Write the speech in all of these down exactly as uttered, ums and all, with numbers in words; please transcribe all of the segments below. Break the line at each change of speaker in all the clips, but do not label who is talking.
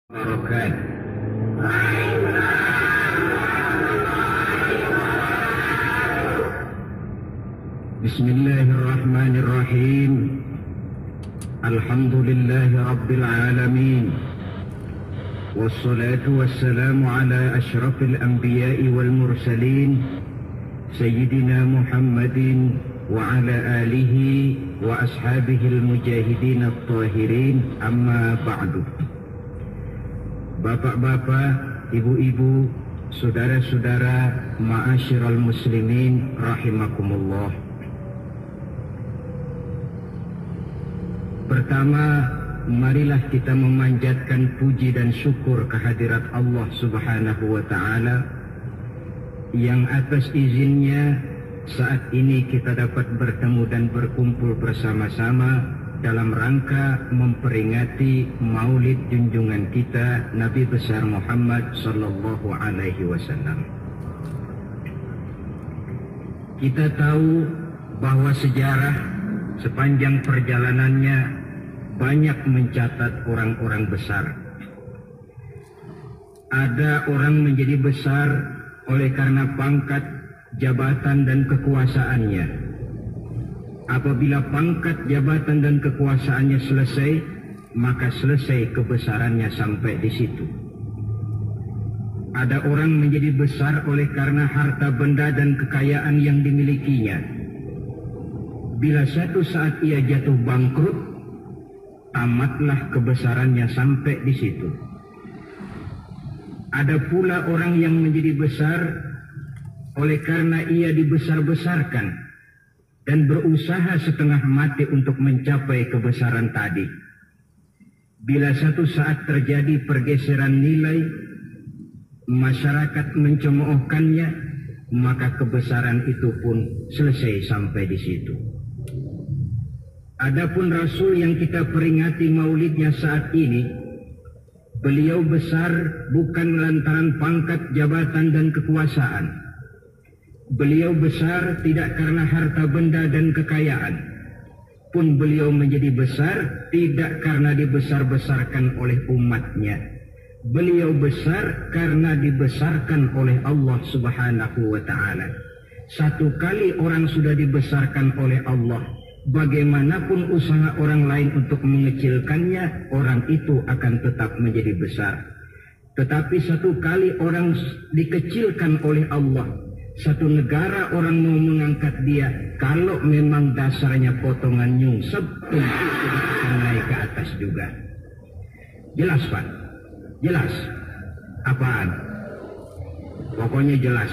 Wabarakatuh. Bismillahirrahmanirrahim. Alhamdulillahi rabbil alamin. Wassalatu wassalamu ala ashrafil anbiya'i wal mursalin Sayyidina Muhammadin wa ala alihi wa ashabihil mujahidin at-tahirin, amma ba'du. Bapak-bapak, ibu-ibu, saudara-saudara, ma'asyiral muslimin rahimakumullah. Pertama, marilah kita memanjatkan puji dan syukur kehadirat Allah Subhanahu wa ta'ala yang atas izinnya saat ini kita dapat bertemu dan berkumpul bersama-sama dalam rangka memperingati maulid junjungan kita Nabi besar Muhammad sallallahu alaihi wasallam. Kita tahu bahwa sejarah sepanjang perjalanannya banyak mencatat orang-orang besar. Ada orang menjadi besar oleh karena pangkat, jabatan dan kekuasaannya. Apabila pangkat, jabatan dan kekuasaannya selesai, maka selesai kebesarannya sampai di situ. Ada orang menjadi besar oleh karena harta benda dan kekayaan yang dimilikinya. Bila satu saat ia jatuh bangkrut, tamatlah kebesarannya sampai di situ. Ada pula orang yang menjadi besar oleh karena ia dibesar-besarkan dan berusaha setengah mati untuk mencapai kebesaran tadi. Bila satu saat terjadi pergeseran nilai, masyarakat mencemoohkannya, maka kebesaran itu pun selesai sampai di situ. Adapun Rasul yang kita peringati maulidnya saat ini, beliau besar bukan lantaran pangkat, jabatan dan kekuasaan. Beliau besar tidak karena harta benda dan kekayaan. Pun beliau menjadi besar tidak karena dibesar-besarkan oleh umatnya. Beliau besar karena dibesarkan oleh Allah Subhanahu wa ta'ala. Satu kali orang sudah dibesarkan oleh Allah, bagaimanapun usaha orang lain untuk mengecilkannya, orang itu akan tetap menjadi besar. Tetapi satu kali orang dikecilkan oleh Allah, satu negara orang mau mengangkat dia, kalau memang dasarnya potongan nyungsep, tentu tidak akan naik ke atas juga. Jelas Pak? Jelas? Apaan? Pokoknya jelas.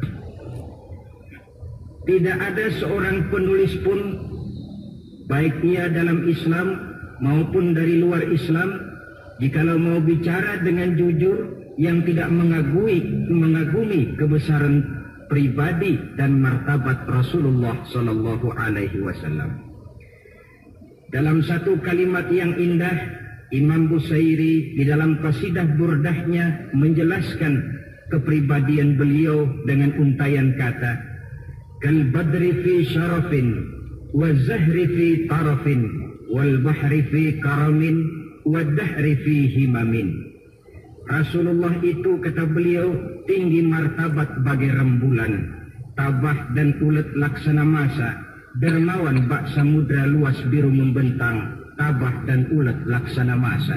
Tidak ada seorang penulis pun, baik ia dalam Islam maupun dari luar Islam, jikalau mau bicara dengan jujur yang tidak mengagumi, mengagumi kebesaran pribadi dan martabat Rasulullah sallallahu alaihi wasallam. Dalam satu kalimat yang indah, Imam Busairi di dalam qasidah burdahnya menjelaskan kepribadian beliau dengan untayan kata, kal badri fi syarafin wa zahri fi tarafin wal bahri fi karamin wa dahri fi himamin. Rasulullah itu, kata beliau, tinggi martabat bagai rembulan, tabah dan ulet laksana masa, dermawan bak samudra luas biru membentang, tabah dan ulet laksana masa.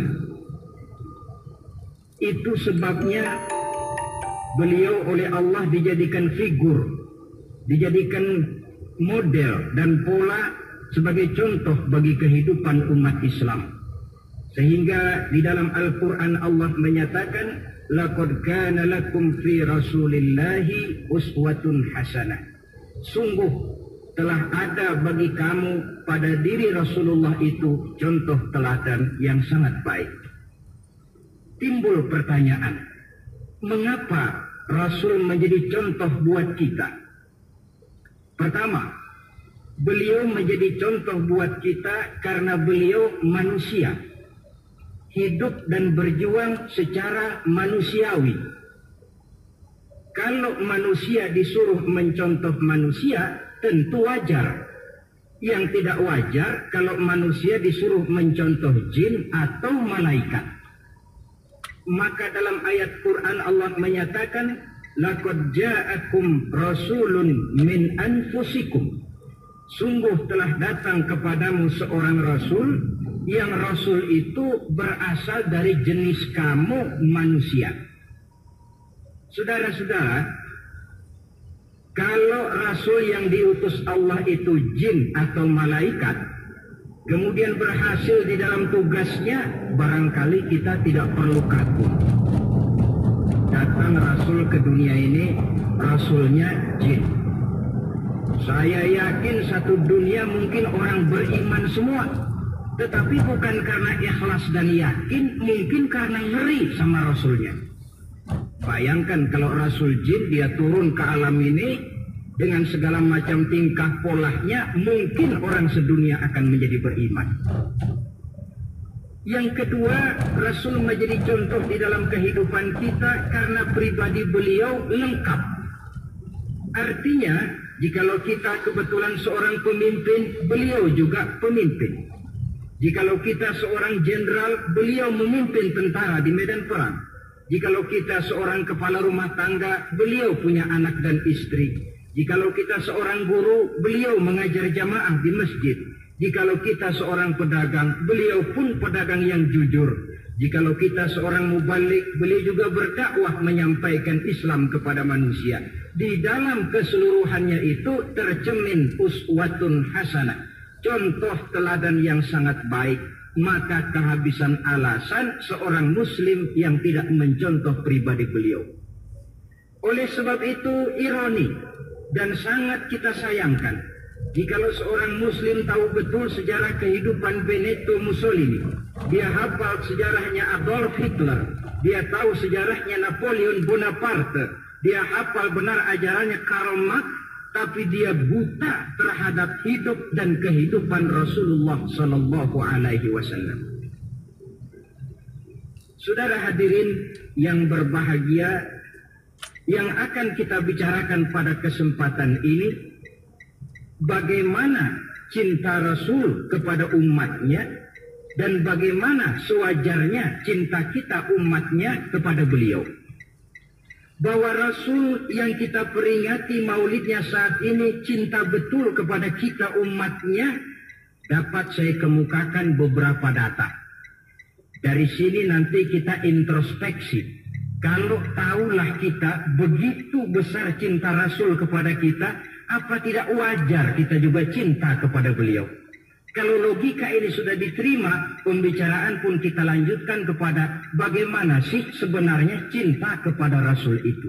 Itu sebabnya beliau oleh Allah dijadikan figur, dijadikan model dan pola sebagai contoh bagi kehidupan umat Islam. Sehingga di dalam Al-Quran Allah menyatakan, laqad kana lakum fi rasulillahi uswatun hasanah. Sungguh telah ada bagi kamu pada diri Rasulullah itu contoh teladan yang sangat baik. Timbul pertanyaan, mengapa Rasul menjadi contoh buat kita? Pertama, beliau menjadi contoh buat kita karena beliau manusia, hidup dan berjuang secara manusiawi. Kalau manusia disuruh mencontoh manusia, tentu wajar. Yang tidak wajar kalau manusia disuruh mencontoh jin atau malaikat. Maka dalam ayat Quran Allah menyatakan, laqad ja'akum rasulun min anfusikum. Sungguh telah datang kepadamu seorang rasul, yang rasul itu berasal dari jenis kamu manusia. Saudara-saudara, kalau rasul yang diutus Allah itu jin atau malaikat, kemudian berhasil di dalam tugasnya, barangkali kita tidak perlu kagum. Datang rasul ke dunia ini, rasulnya jin. Saya yakin satu dunia mungkin orang beriman semua, tetapi bukan karena ikhlas dan yakin, mungkin karena ngeri sama rasulnya. Bayangkan kalau rasul jin dia turun ke alam ini dengan segala macam tingkah polanya, mungkin orang sedunia akan menjadi beriman. Yang kedua, rasul menjadi contoh di dalam kehidupan kita karena pribadi beliau lengkap. Artinya, jikalau kita kebetulan seorang pemimpin, beliau juga pemimpin. Jikalau kita seorang jenderal, beliau memimpin tentara di medan perang. Jikalau kita seorang kepala rumah tangga, beliau punya anak dan istri. Jikalau kita seorang guru, beliau mengajar jamaah di masjid. Jikalau kita seorang pedagang, beliau pun pedagang yang jujur. Jikalau kita seorang mubalik, beliau juga berdakwah menyampaikan Islam kepada manusia. Di dalam keseluruhannya itu tercemin uswatun hasanah, contoh teladan yang sangat baik. Maka kehabisan alasan seorang muslim yang tidak mencontoh pribadi beliau. Oleh sebab itu ironi dan sangat kita sayangkan jikalau seorang muslim tahu betul sejarah kehidupan Benito Mussolini, dia hafal sejarahnya Adolf Hitler, dia tahu sejarahnya Napoleon Bonaparte, dia hafal benar ajarannya Karl Marx, tapi dia buta terhadap hidup dan kehidupan Rasulullah Sallallahu Alaihi Wasallam. Saudara hadirin yang berbahagia, yang akan kita bicarakan pada kesempatan ini, bagaimana cinta Rasul kepada umatnya dan bagaimana sewajarnya cinta kita umatnya kepada beliau. Bahwa Rasul yang kita peringati maulidnya saat ini cinta betul kepada kita umatnya, dapat saya kemukakan beberapa data. Dari sini nanti kita introspeksi. Kalau tahulah kita begitu besar cinta Rasul kepada kita, apa tidak wajar kita juga cinta kepada beliau? Kalau logika ini sudah diterima, pembicaraan pun kita lanjutkan kepada bagaimana sih sebenarnya cinta kepada Rasul itu.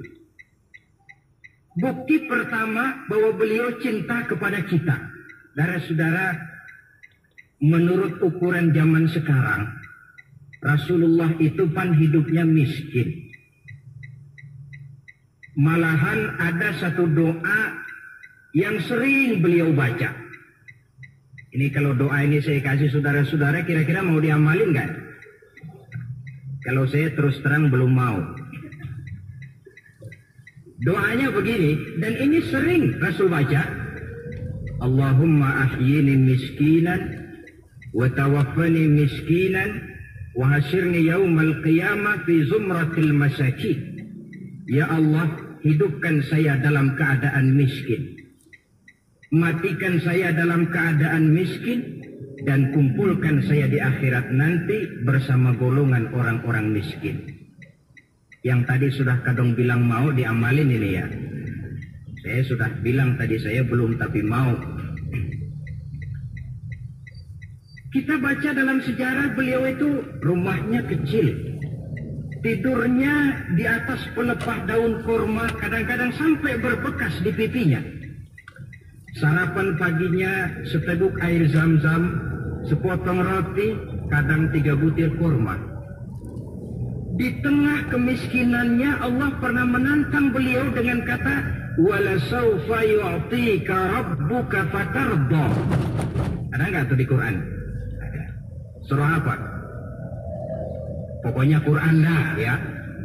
Bukti pertama bahwa beliau cinta kepada kita. Saudara-saudara, menurut ukuran zaman sekarang, Rasulullah itu kan hidupnya miskin. Malahan ada satu doa yang sering beliau baca. Ini kalau doa ini saya kasih saudara-saudara, kira-kira mau diamalin nggak? Kalau saya terus terang belum mau. Doanya begini, dan ini sering Rasul baca. Allahumma ahyini miskinan, wa tawaffani miskinan, wa hasyirni yawmal qiyamah fi zumratil masakin. Ya Allah, hidupkan saya dalam keadaan miskin. Matikan saya dalam keadaan miskin dan kumpulkan saya di akhirat nanti bersama golongan orang-orang miskin. Yang tadi sudah kadang bilang mau diamalin ini ya. Saya sudah bilang tadi saya belum tapi mau. Kita baca dalam sejarah beliau itu rumahnya kecil. Tidurnya di atas pelepah daun kurma, kadang-kadang sampai berbekas di pipinya. Sarapan paginya seteguk air zam-zam, sepotong roti, kadang tiga butir kurma. Di tengah kemiskinannya Allah pernah menantang beliau dengan kata, "Wala sawfa yu'tika rabbuka fatarda." Ada nggak tuh di Quran? Ada. Surah apa? Pokoknya Quran dah ya.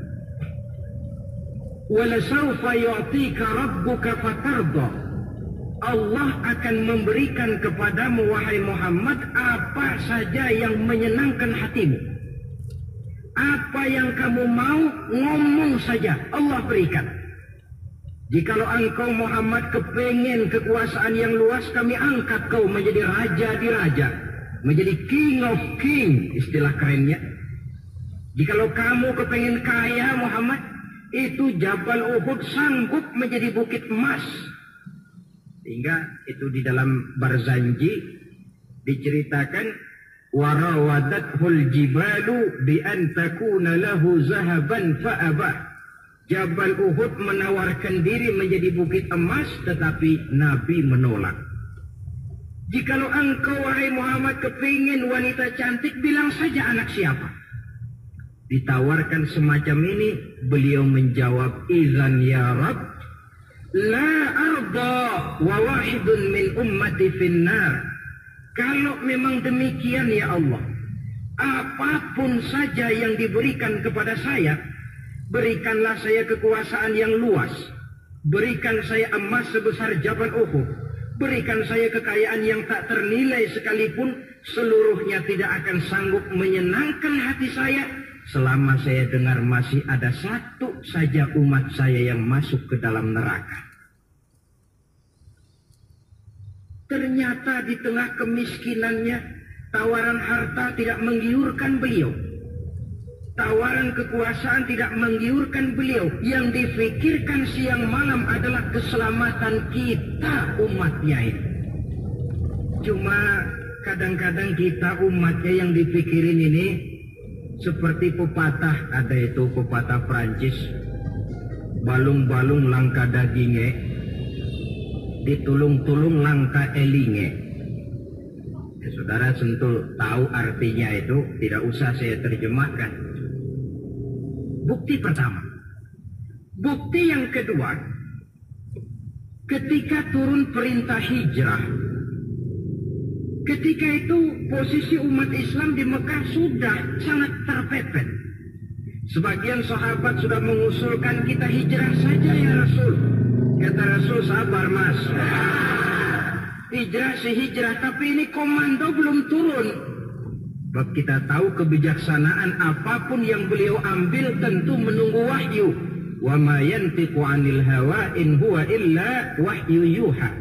"Wala sawfa yu'tika rabbuka fatarda." Allah akan memberikan kepadamu wahai Muhammad apa saja yang menyenangkan hatimu. Apa yang kamu mau, ngomong saja, Allah berikan. Jikalau engkau Muhammad kepengen kekuasaan yang luas, kami angkat kau menjadi raja di raja, menjadi king of king, istilah kerennya. Jikalau kamu kepengen kaya Muhammad, itu Jabal Uhud sanggup menjadi bukit emas. Sehingga itu di dalam Barzanji diceritakan, warawadathul jibalu bi an takuna lahu zahaban fa'aba. Jabal Uhud menawarkan diri menjadi bukit emas, tetapi Nabi menolak. Jikalau engkau wahai Muhammad kepingin wanita cantik, bilang saja anak siapa. Ditawarkan semacam ini, beliau menjawab, izan ya Rabb, la arda wa wahidun min ummati finnar. Kalau memang demikian ya Allah, apapun saja yang diberikan kepada saya, berikanlah saya kekuasaan yang luas, berikan saya emas sebesar Jabal Uhud, berikan saya kekayaan yang tak ternilai sekalipun, seluruhnya tidak akan sanggup menyenangkan hati saya selama saya dengar masih ada satu saja umat saya yang masuk ke dalam neraka. Ternyata di tengah kemiskinannya, tawaran harta tidak menggiurkan beliau. Tawaran kekuasaan tidak menggiurkan beliau. Yang difikirkan siang malam adalah keselamatan kita umatnya ini. Cuma kadang-kadang kita umatnya yang dipikirin ini seperti pepatah, ada itu pepatah Prancis, balung-balung langka dagingnya, ditulung-tulung langka elinge. Ya, saudara sentul tahu artinya itu, tidak usah saya terjemahkan. Bukti pertama. Bukti yang kedua, ketika turun perintah hijrah, ketika itu posisi umat Islam di Mekah sudah sangat terpepet. Sebagian sahabat sudah mengusulkan kita hijrah saja ya Rasul. Kata Rasul, sabar mas, hijrah si hijrah, tapi ini komando belum turun. Sebab kita tahu kebijaksanaan apapun yang beliau ambil tentu menunggu wahyu. Wa ma yantiqu 'anil hawa in huwa illa wahyu yuha.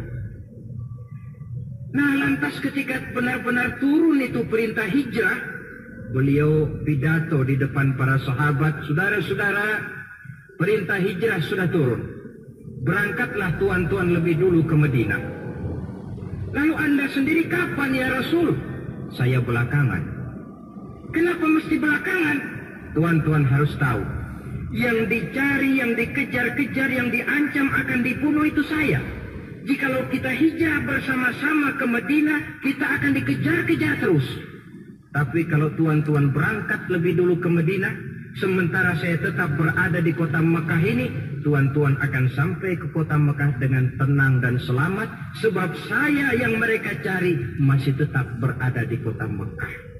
Nah, lantas ketika benar-benar turun itu perintah hijrah, beliau pidato di depan para sahabat, saudara-saudara, perintah hijrah sudah turun. Berangkatlah tuan-tuan lebih dulu ke Madinah. Lalu Anda sendiri kapan ya Rasul? Saya belakangan. Kenapa mesti belakangan? Tuan-tuan harus tahu, yang dicari, yang dikejar-kejar, yang diancam akan dibunuh itu saya. Jikalau kita hijrah bersama-sama ke Madinah, kita akan dikejar-kejar terus. Tapi kalau tuan-tuan berangkat lebih dulu ke Madinah, sementara saya tetap berada di kota Mekah ini, tuan-tuan akan sampai ke kota Mekah dengan tenang dan selamat, sebab saya yang mereka cari masih tetap berada di kota Mekah.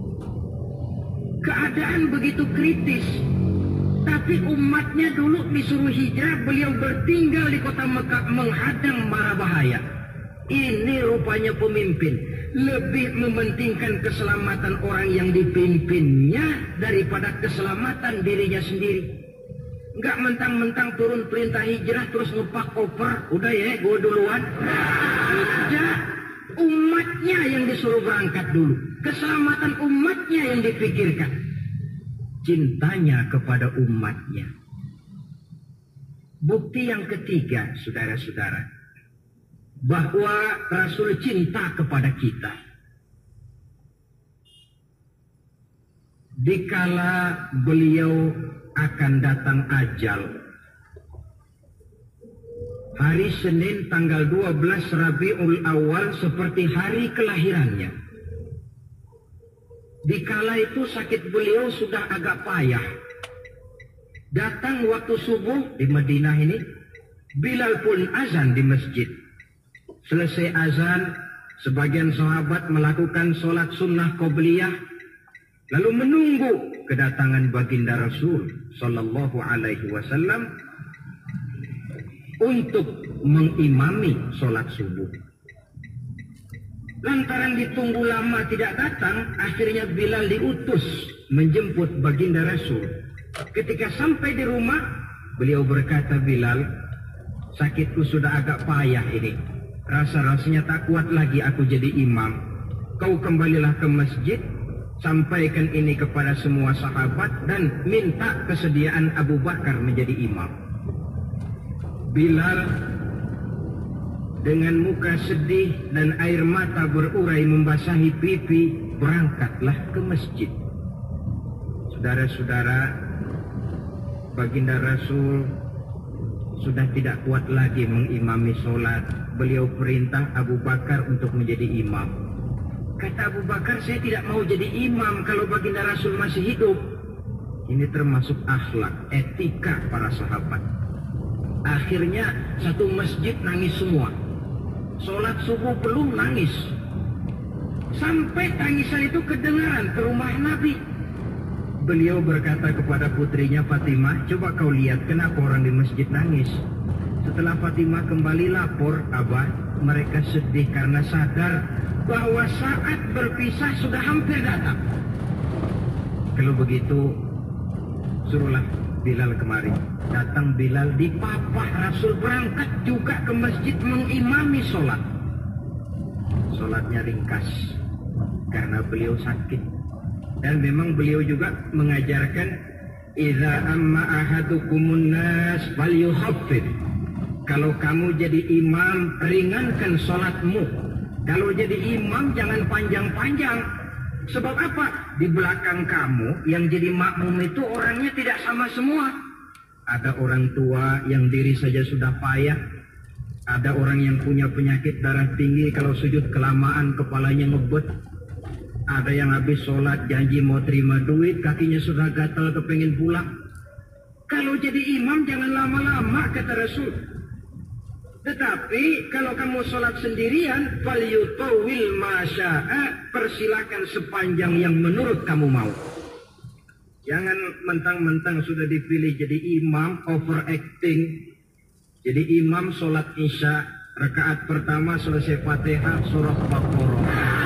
Keadaan begitu kritis, tapi umatnya dulu disuruh hijrah, beliau bertinggal di kota Mekah menghadang mara bahaya. Ini rupanya pemimpin lebih mementingkan keselamatan orang yang dipimpinnya daripada keselamatan dirinya sendiri. Enggak mentang-mentang turun perintah hijrah terus ngepak koper, udah ya gue duluan. Tidak, umatnya yang disuruh berangkat dulu, keselamatan umatnya yang dipikirkan, cintanya kepada umatnya. Bukti yang ketiga, saudara-saudara, bahwa Rasul cinta kepada kita. Dikala beliau akan datang ajal, hari Senin tanggal dua belas Rabiul Awal seperti hari kelahirannya. Dikala itu sakit beliau sudah agak payah. Datang waktu subuh di Madinah ini, Bilal pun azan di masjid. Selesai azan, sebagian sahabat melakukan sholat sunnah qobliyah, lalu menunggu kedatangan baginda Rasul Sallallahu Alaihi Wasallam untuk mengimami sholat subuh. Lantaran ditunggu lama tidak datang, akhirnya Bilal diutus menjemput baginda Rasul. Ketika sampai di rumah, beliau berkata, Bilal, sakitku sudah agak payah ini. Rasa-rasanya tak kuat lagi aku jadi imam. Kau kembalilah ke masjid, sampaikan ini kepada semua sahabat dan minta kesediaan Abu Bakar menjadi imam. Bilal dengan muka sedih dan air mata berurai membasahi pipi, berangkatlah ke masjid. Saudara-saudara, baginda Rasul sudah tidak kuat lagi mengimami sholat. Beliau perintah Abu Bakar untuk menjadi imam. Kata Abu Bakar, saya tidak mau jadi imam kalau baginda Rasul masih hidup. Ini termasuk akhlak, etika para sahabat. Akhirnya satu masjid nangis semua. Sholat subuh belum nangis. Sampai tangisan itu kedengaran ke rumah Nabi. Beliau berkata kepada putrinya Fatimah, coba kau lihat kenapa orang di masjid nangis. Setelah Fatimah kembali lapor, Abah, mereka sedih karena sadar bahwa saat berpisah sudah hampir datang. Kalau begitu, suruhlah Bilal kemari. Datang Bilal, dipapah Rasul berangkat juga ke masjid mengimami sholat. Sholatnya ringkas karena beliau sakit. Dan memang beliau juga mengajarkan, idza amma ahadukumun nas falyukhaffif. Kalau kamu jadi imam, ringankan sholatmu. Kalau jadi imam, jangan panjang-panjang. Sebab apa? Di belakang kamu, yang jadi makmum itu orangnya tidak sama semua. Ada orang tua yang diri saja sudah payah. Ada orang yang punya penyakit darah tinggi, kalau sujud kelamaan kepalanya ngebet. Ada yang habis sholat janji mau terima duit, kakinya sudah gatal kepengen pulang. Kalau jadi imam jangan lama-lama, kata Rasul. Tetapi kalau kamu sholat sendirian, falyutawil masya'a, persilakan sepanjang yang menurut kamu mau. Jangan mentang-mentang sudah dipilih jadi imam, overacting. Jadi imam sholat isya, rakaat pertama selesai Fatihah, surah Baqarah.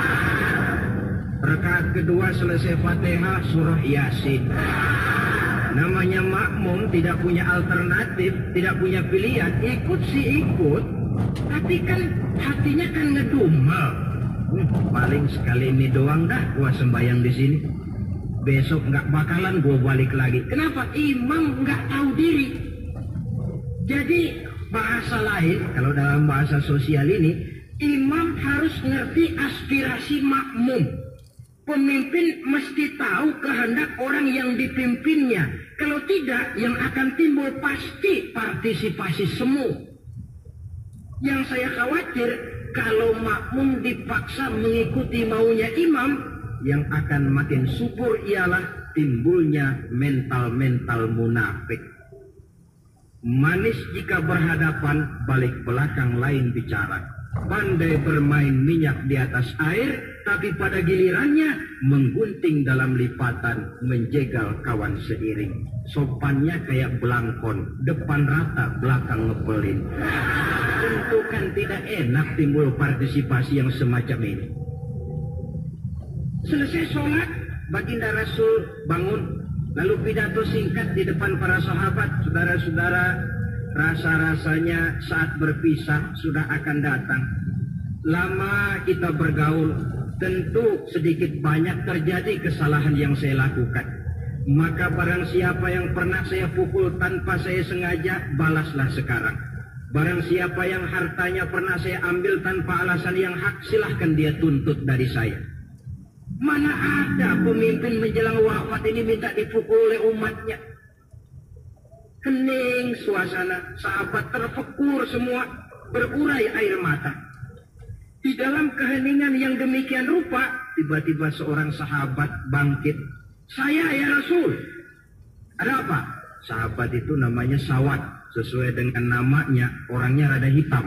Rakaat kedua selesai Fatihah, surah Yasin. Namanya makmum, tidak punya alternatif, tidak punya pilihan, ikut sih ikut, tapi kan hatinya kan ngedumel. Hmm, paling sekali ini doang dah gua sembahyang di sini. Besok nggak bakalan gua balik lagi. Kenapa? Imam nggak tahu diri. Jadi bahasa lain, kalau dalam bahasa sosial ini, imam harus ngerti aspirasi makmum. Pemimpin mesti tahu kehendak orang yang dipimpinnya. Kalau tidak, yang akan timbul pasti partisipasi semu. Yang saya khawatir, kalau makmum dipaksa mengikuti maunya imam, yang akan makin subur ialah timbulnya mental-mental munafik. Manis jika berhadapan, balik belakang lain bicara. Pandai bermain minyak di atas air, tapi pada gilirannya menggunting dalam lipatan, menjegal kawan seiring. Sopannya kayak belangkon, depan rata, belakang ngepelin. Tentu kan tidak enak timbul partisipasi yang semacam ini. Selesai sholat, baginda Rasul bangun, lalu pidato singkat di depan para sahabat. Saudara-saudara, rasa-rasanya saat berpisah sudah akan datang. Lama kita bergaul, tentu sedikit banyak terjadi kesalahan yang saya lakukan. Maka barang siapa yang pernah saya pukul tanpa saya sengaja, balaslah sekarang. Barang siapa yang hartanya pernah saya ambil tanpa alasan yang hak, silahkan dia tuntut dari saya. Mana ada pemimpin menjelang wafat ini minta dipukul oleh umatnya. Hening suasana, sahabat terpekur semua, berurai air mata. Di dalam keheningan yang demikian rupa, tiba-tiba seorang sahabat bangkit. Saya ya Rasul. Ada apa? Sahabat itu namanya Sawat, sesuai dengan namanya, orangnya rada hitam.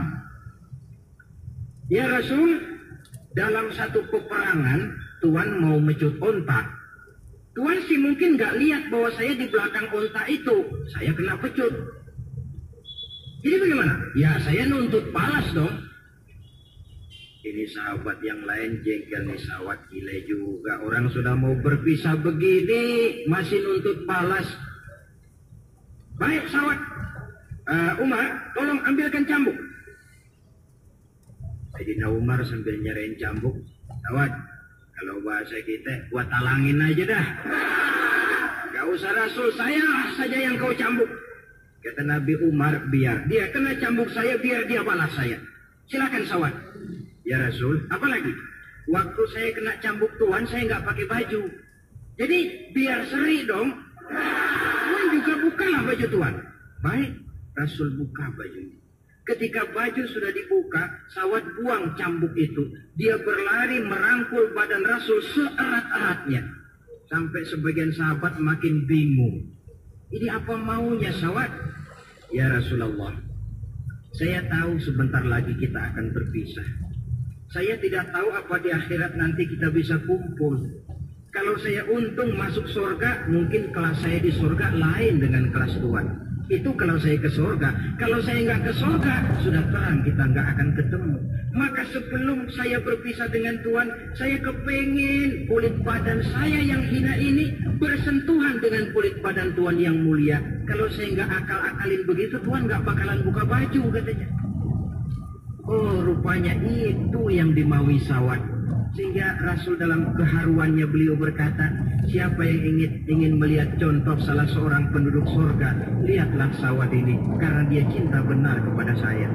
Ya Rasul, dalam satu peperangan, Tuan mau mecut onta. Tuan sih mungkin nggak lihat bahwa saya di belakang onta itu. Saya kena pecut. Jadi bagaimana? Ya saya nuntut balas dong. Ini sahabat yang lain jengkel nih, sawat gile juga. Orang sudah mau berpisah begini masih nuntut balas. Baik sawat, uh, Umar tolong ambilkan cambuk. Sayyidina Umar sambil nyerahin cambuk. Sawat, kalau bahasa kita gua talangin aja dah. Gak usah Rasul, saya saja yang kau cambuk. Kata Nabi Umar, biar dia kena cambuk saya, biar dia balas saya. Silakan sawat. Ya Rasul, apalagi? Waktu saya kena cambuk Tuhan, saya nggak pakai baju. Jadi biar seri dong. Tuhan juga bukalah baju Tuhan. Baik, Rasul buka bajunya. Ketika baju sudah dibuka, sawat buang cambuk itu. Dia berlari merangkul badan Rasul seerat-eratnya. Sampai sebagian sahabat makin bingung. Ini apa maunya sawat? Ya Rasulullah, saya tahu sebentar lagi kita akan berpisah. Saya tidak tahu apa di akhirat nanti kita bisa kumpul. Kalau saya untung masuk surga, mungkin kelas saya di surga lain dengan kelas Tuhan. Itu kalau saya ke surga. Kalau saya nggak ke surga, sudah terang kita nggak akan ketemu. Maka sebelum saya berpisah dengan Tuhan, saya kepengen kulit badan saya yang hina ini bersentuhan dengan kulit badan Tuhan yang mulia. Kalau saya nggak akal-akalin begitu, Tuhan nggak bakalan buka baju katanya. Oh, rupanya itu yang dimaui sawat. Sehingga Rasul dalam keharuannya beliau berkata, siapa yang ingin ingin melihat contoh salah seorang penduduk surga, lihatlah sawat ini, karena dia cinta benar kepada saya.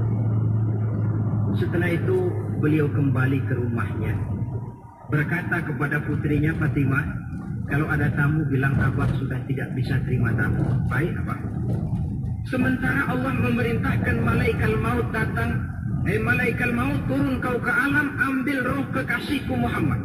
Setelah itu beliau kembali ke rumahnya, berkata kepada putrinya Fatimah, kalau ada tamu bilang abah sudah tidak bisa terima tamu. Baik abah. Sementara Allah memerintahkan malaikat maut datang. Hei malaikat maut, turun kau ke alam, ambil roh kekasihku Muhammad.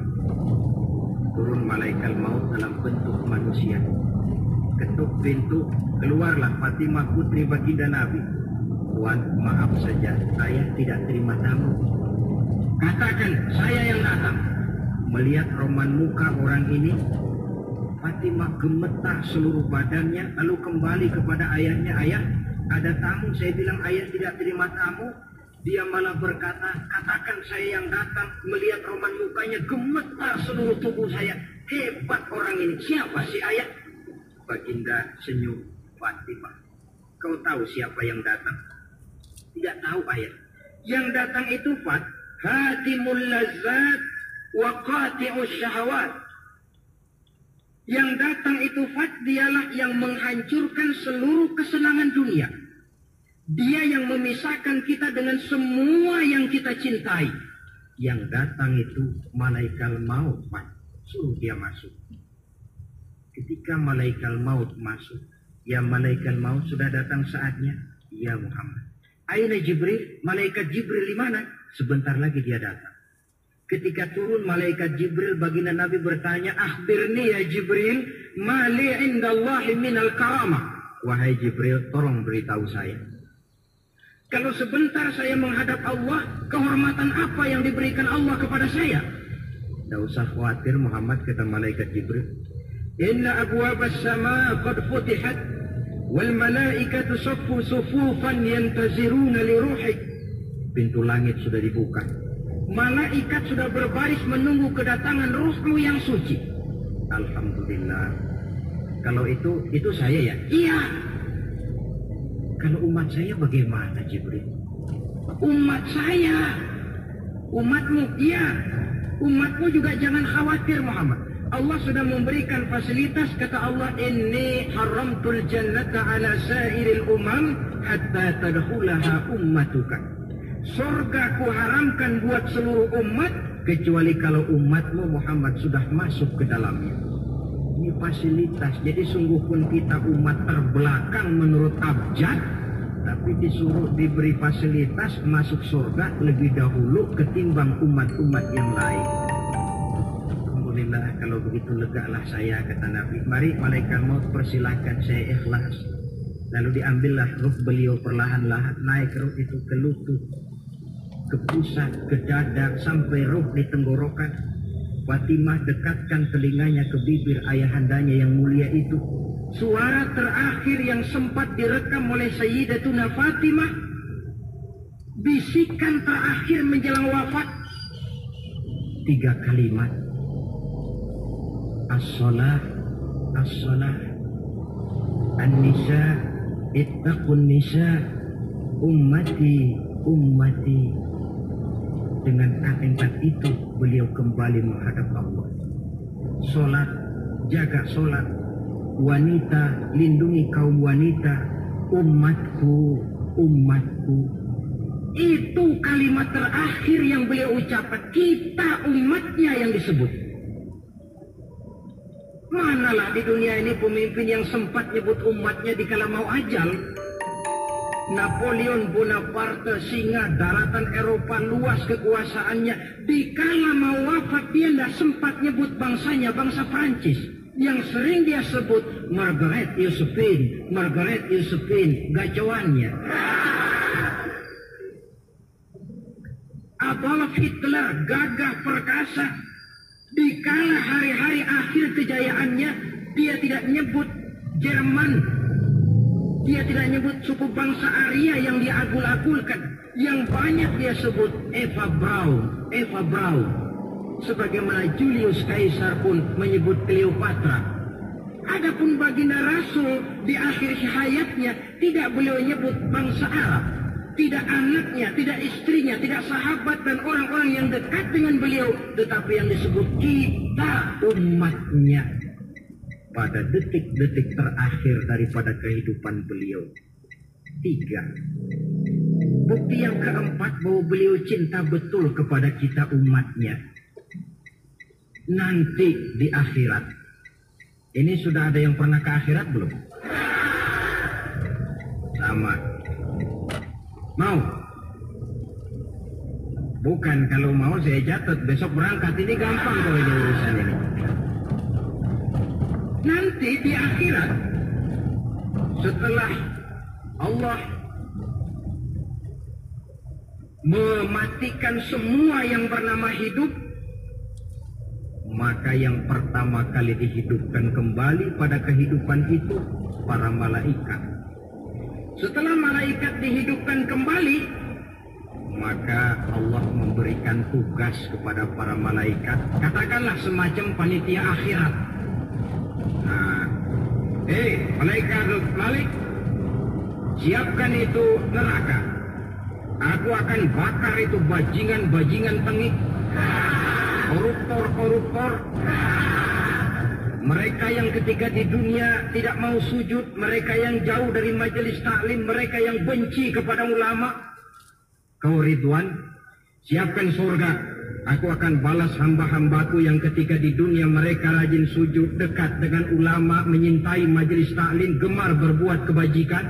Turun malaikat maut dalam bentuk manusia. Ketuk pintu, keluarlah Fatimah putri baginda Nabi. Tuan, maaf saja, saya tidak terima tamu. Katakan, saya yang datang. Melihat roman muka orang ini, Fatimah gemetar seluruh badannya, lalu kembali kepada ayahnya. Ayah, ada tamu. Saya bilang ayah tidak terima tamu. Dia malah berkata, katakan saya yang datang. Melihat roman mukanya, gemetar seluruh tubuh saya. Hebat orang ini. Siapa si ayah? Baginda senyum. Fatimah, kau tahu siapa yang datang? Tidak tahu ayah. Yang datang itu Fat, hatimul lazat wa qati'us syahawat. Yang datang itu Fat, dialah yang menghancurkan seluruh kesenangan dunia. Dia yang memisahkan kita dengan semua yang kita cintai. Yang datang itu malaikat maut, Pak. Suruh dia masuk. Ketika malaikat maut masuk, ya malaikat maut sudah datang saatnya. Ya Muhammad. Aina Jibril, malaikat Jibril di mana? Sebentar lagi dia datang. Ketika turun malaikat Jibril, baginda Nabi bertanya, akhbirni ya Jibril, mali indallahi minal karamah. Wahai Jibril, tolong beritahu saya. Kalau sebentar saya menghadap Allah, kehormatan apa yang diberikan Allah kepada saya? Tidak usah khawatir Muhammad, kata malaikat Jibril. Inna abwabas sama qad futihat, wal malaikatu saffu sufufan yantaziruna li ruhik. Pintu langit sudah dibuka. Malaikat sudah berbaris menunggu kedatangan ruhmu yang suci. Alhamdulillah. Kalau itu, itu saya ya? Iya. Kalau umat saya bagaimana Jibril? Umat saya. Umatmu, iya. Umatmu juga jangan khawatir Muhammad. Allah sudah memberikan fasilitas, kata Allah, inni haramtul jannata ala sairil umam hatta tadkhulaha ummatuka. Surga ku haramkan buat seluruh umat, kecuali kalau umatmu Muhammad sudah masuk ke dalamnya. Ini fasilitas. Jadi sungguh pun kita umat terbelakang menurut abjad, tapi disuruh diberi fasilitas masuk surga lebih dahulu ketimbang umat-umat yang lain. Alhamdulillah, kalau begitu legalah saya, kata Nabi. Mari malaikat maut persilahkan, saya ikhlas. Lalu diambillah ruh beliau perlahan-lahan, naik ruh itu ke lutut, ke pusat, ke dada, sampai ruh di tenggorokan. Fatimah dekatkan telinganya ke bibir ayahandanya yang mulia itu. Suara terakhir yang sempat direkam oleh Sayyidatuna Fatimah, bisikan terakhir menjelang wafat. Tiga kalimat. As-salah, as-salah. An-nisa, ittaqun nisa. Ummati, ummati. Dengan kalimat itu beliau kembali menghadap Allah. Solat, jaga solat. Wanita, lindungi kaum wanita. Umatku, umatku. Itu kalimat terakhir yang beliau ucapkan. Kita umatnya yang disebut. Manalah di dunia ini pemimpin yang sempat nyebut umatnya dikala mau ajal. Napoleon Bonaparte, singa daratan Eropa, luas kekuasaannya. Dikala mau wafat dia tidak sempat nyebut bangsanya, bangsa Prancis. Yang sering dia sebut Margaret Josephine, Margaret Josephine, gacoannya. Adolf Hitler, gagah perkasa. Dikala hari-hari akhir kejayaannya, dia tidak nyebut Jerman. Dia tidak nyebut suku bangsa Arya yang dia agul-agulkan. Yang banyak dia sebut Eva Braun, Eva Braun. Sebagaimana Julius Caesar pun menyebut Cleopatra. Adapun baginda Rasul di akhir hayatnya tidak beliau nyebut bangsa Arab. Tidak anaknya, tidak istrinya, tidak sahabat dan orang-orang yang dekat dengan beliau. Tetapi yang disebut kita umatnya. Pada detik-detik terakhir daripada kehidupan beliau. Tiga. Bukti yang keempat bahwa beliau cinta betul kepada kita umatnya. Nanti di akhirat. Ini sudah ada yang pernah ke akhirat belum? Sama. Mau? Bukan, kalau mau saya catat. Besok berangkat, ini gampang kalau ini urusan ini. Nanti di akhirat, setelah Allah mematikan semua yang bernama hidup, maka yang pertama kali dihidupkan kembali pada kehidupan itu para malaikat. Setelah malaikat dihidupkan kembali, maka Allah memberikan tugas kepada para malaikat, katakanlah semacam panitia akhirat. Nah, hei malaikat Malik, siapkan itu neraka. Aku akan bakar itu bajingan-bajingan tengik, koruptor-koruptor, mereka yang ketika di dunia tidak mau sujud, mereka yang jauh dari majelis taklim, mereka yang benci kepada ulama. Kau Ridwan, siapkan surga. Aku akan balas hamba-hambaku yang ketika di dunia mereka rajin sujud, dekat dengan ulama, menyintai majelis taklim, gemar berbuat kebajikan.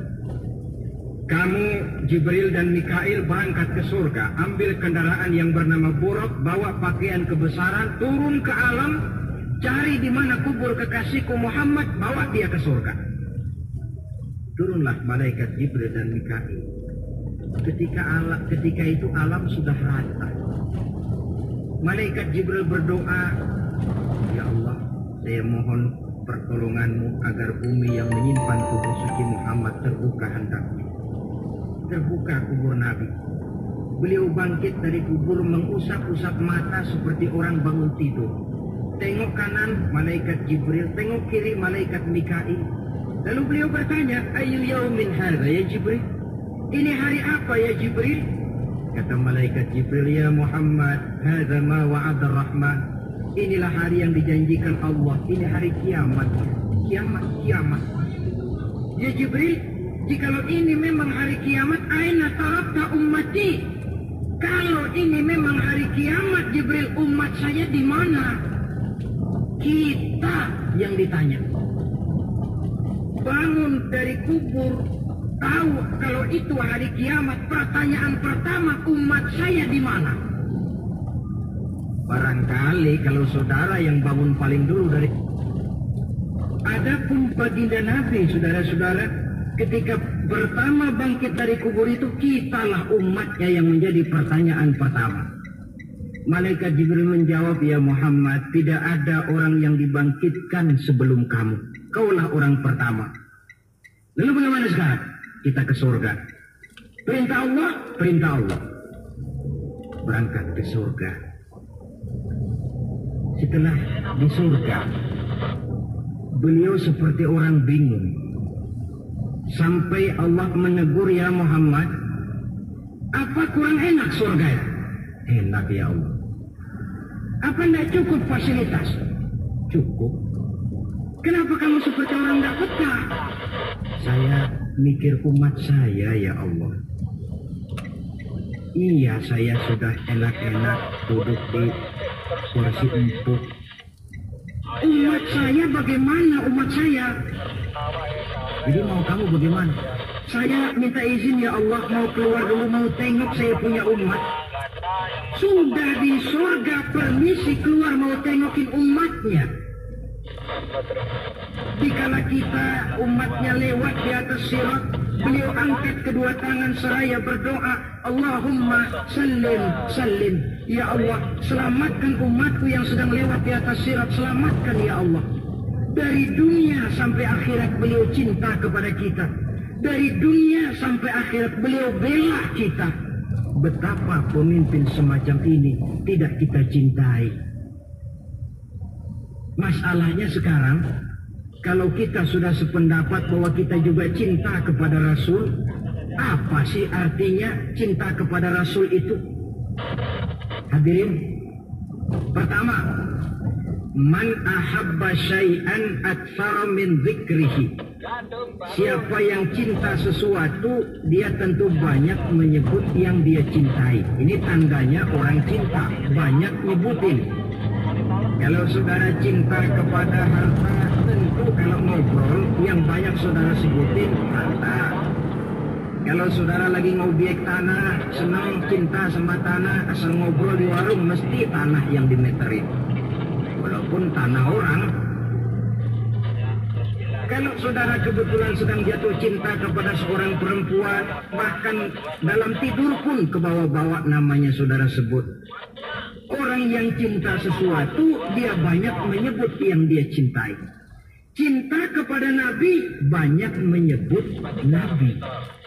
Kamu, Jibril dan Mikail, berangkat ke surga. Ambil kendaraan yang bernama Buraq, bawa pakaian kebesaran, turun ke alam, cari di mana kubur kekasihku Muhammad, bawa dia ke surga. Turunlah malaikat Jibril dan Mikail. Ketika alam, ketika itu alam sudah rata. Malaikat Jibril berdoa, ya Allah, saya mohon pertolonganmu agar bumi yang menyimpan tubuh suci Muhammad terbuka hendaknya. Terbuka kubur Nabi. Beliau bangkit dari kubur mengusap-usap mata seperti orang bangun tidur. Tengok kanan malaikat Jibril, tengok kiri malaikat Mikail. Lalu beliau bertanya, ayu yaumin hadza ya Jibril? Ini hari apa ya Jibril? Kata malaikat Jibril, ya Muhammad, hadza ma wa'ada Rahman. Inilah hari yang dijanjikan Allah. Ini hari kiamat. Kiamat, kiamat. Ya Jibril, jikalau ini memang hari kiamat, aina tarakta ummati? Kalau ini memang hari kiamat, Jibril, umat saya di mana? Kita yang ditanya. Bangun dari kubur, tahu kalau itu hari kiamat, pertanyaan pertama, umat saya di mana? Barangkali kalau saudara yang bangun paling dulu dari... Adapun baginda Nabi, saudara-saudara, ketika pertama bangkit dari kubur itu, kitalah umatnya yang menjadi pertanyaan pertama. Malaikat Jibril menjawab, ya Muhammad, tidak ada orang yang dibangkitkan sebelum kamu. Kaulah orang pertama. Lalu bagaimana sekarang? Kita ke surga. Perintah Allah, perintah Allah. Berangkat ke surga. Setelah di surga, beliau seperti orang bingung. Sampai Allah menegur, ya Muhammad, apa kurang enak surga? Enak ya Allah. Apa tidak cukup fasilitas? Cukup. Kenapa kamu seperti orang tidak betah? Saya mikir umat saya ya Allah. Iya, saya sudah enak-enak duduk di kursi empuk. Umat saya bagaimana umat saya? Jadi mau kamu bagaimana? Saya minta izin ya Allah, mau keluar dulu, mau tengok saya punya umat. Sudah di surga permisi keluar mau tengokin umatnya. Dikala kita umatnya lewat di atas sirat, beliau angkat kedua tangan seraya berdoa, Allahumma sallim sallim. Ya Allah, selamatkan umatku yang sedang lewat di atas sirat, selamatkan ya Allah. Dari dunia sampai akhirat beliau cinta kepada kita. Dari dunia sampai akhirat beliau bela kita. Betapa pemimpin semacam ini tidak kita cintai. Masalahnya sekarang, kalau kita sudah sependapat bahwa kita juga cinta kepada Rasul, apa sih artinya cinta kepada Rasul itu? Hadirin, pertama, man ahabba syai'an aktsara min dzikrihi. Siapa yang cinta sesuatu, dia tentu banyak menyebut yang dia cintai. Ini tandanya orang cinta, banyak nyebutin. Kalau saudara cinta kepada harta, tentu kalau ngobrol yang banyak saudara sebutin harta. Kalau saudara lagi ngobiek tanah, senang cinta sama tanah, asal ngobrol di warung mesti tanah yang dimeterin. Walaupun tanah orang. Kalau saudara kebetulan sedang jatuh cinta kepada seorang perempuan, bahkan dalam tidur pun ke bawah-bawah namanya saudara sebut. Orang yang cinta sesuatu, dia banyak menyebut yang dia cintai. Cinta kepada Nabi, banyak menyebut Nabi.